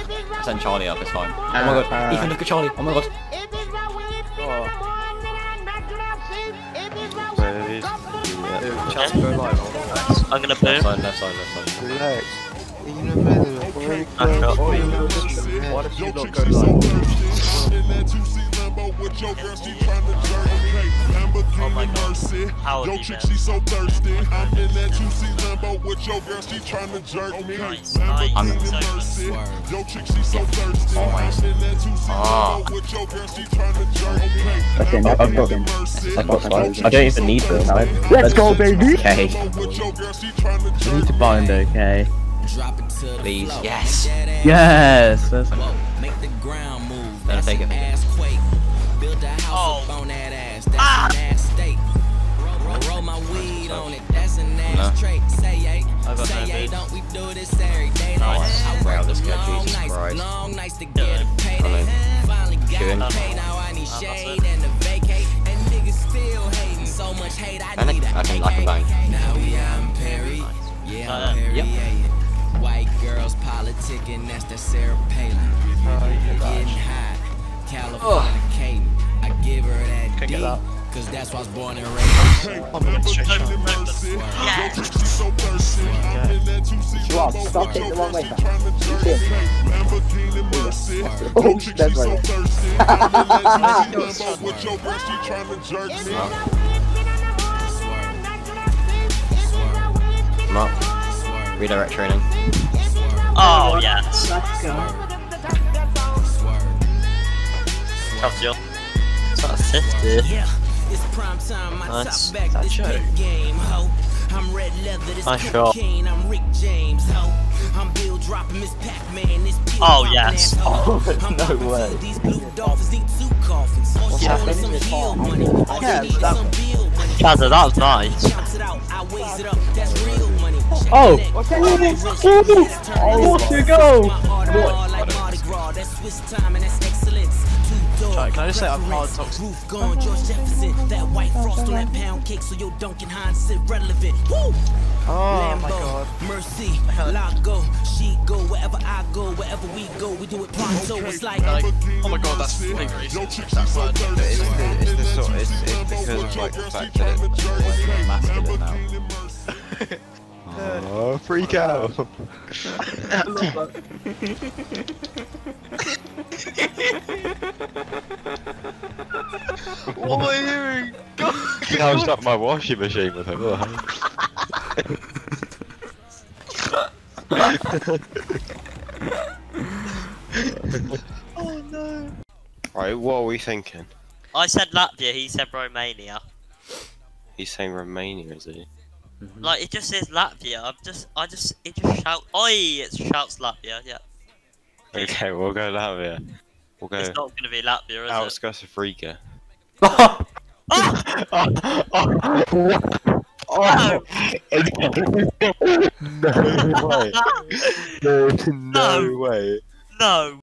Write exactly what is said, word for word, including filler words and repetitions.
I sent Charlie up, it's fine. Oh Uh, my god, uh, Ethan, look at Charlie, oh my god. Chance to go live. I'm gonna Left boom. side, left side, left side. Relax. You know better. I'm not. Why did you not go live? Oh my god. How old are you, man? so thirsty. I'm in that two C Lambo with your girl, she tryna jerk me. Nice, nice. I'm So Yo, chick, she so thirsty. Oh my. I'm in that two C Ah. Lambo with your girl, she tryna jerk me. Okay, now I've got them. I've got five. I don't even need them. Let's go, baby! Okay. We need to bind, okay? Please, yes. Yes! That's Make the ground move. Better take it. Build a house Oh. up on that ass. That's Ah. an ass state. Roll, roll my weed on it. That's an ass trait. Say hey, I got say no hey, boots. don't we do this every day? Nice. I Wow, work this them guy, long Jesus nights, Christ. long nights to get a payday. Hello. Finally got Chewing. a pay, now I need Uh, shade and a vacate. And niggas still hating. So much hate, I Panic. need a I can, I can bang. Now we out in Perry. Yeah, Uh, I'm Perry. yep. Yeah, yeah. White girls politicking, that's the Sarah Palin. Getting high, California Kate. I give her that Can't D, get that. cause that's why I was born and raised. I'm gonna straight shot. Yeah. Rob, stop taking the wrong way. Oh, that's right. I'm up. Redirect training. Oh, yes. Let's go. Tough deal. It's not fifty. Yeah, it's prime time, my Nice. top back, this That's big game, ho. I'm red leather, this Nice shot. cocaine, I'm Rick James, ho. I'm Bill dropping Miss Pac-Man, this pill Oh, popping yes. ass, ho. Oh, I'm no about to way. fill these blue dolphins, need two coffins. She happening? wanted some heel money, all Yeah, she need is that- some bill money. Chazza, that was nice. Chops it out, I weighs it up, that's real money. Shake Oh! your neck, Okay. all the rich, Oh, let's turn oh, this watch up. it go. My heart What? hard like Mardi Gras, that's Swiss time and that's excellence. Two Sorry, doors, can I just say I'm hard preference. toxic? Roof gone, George Jefferson. That white frost on that pound cake, so your Duncan Hines sit relevant. Woo! Oh Lambo, my god. Mercy, Lago, she go wherever I go, wherever we go, we do it pronto. It's like, Like, oh my god, that's big racist. That word. But it's the, it's the sort, it's, it's because of like the fact that it's Masculine now. oh, freak out. What am I hearing? I was up my washing machine with him. Oh no. Right, what are we thinking? I said Latvia, he said Romania. He's saying Romania, is he? Like, it just says Latvia. I'm just, I just, it just shout. Oi! It shouts Latvia, yeah. Okay, we'll go Latvia. We'll go It's not gonna be Latvia, is it? outskirts of Riga. Oh! Oh! No way! There's no No. way! No!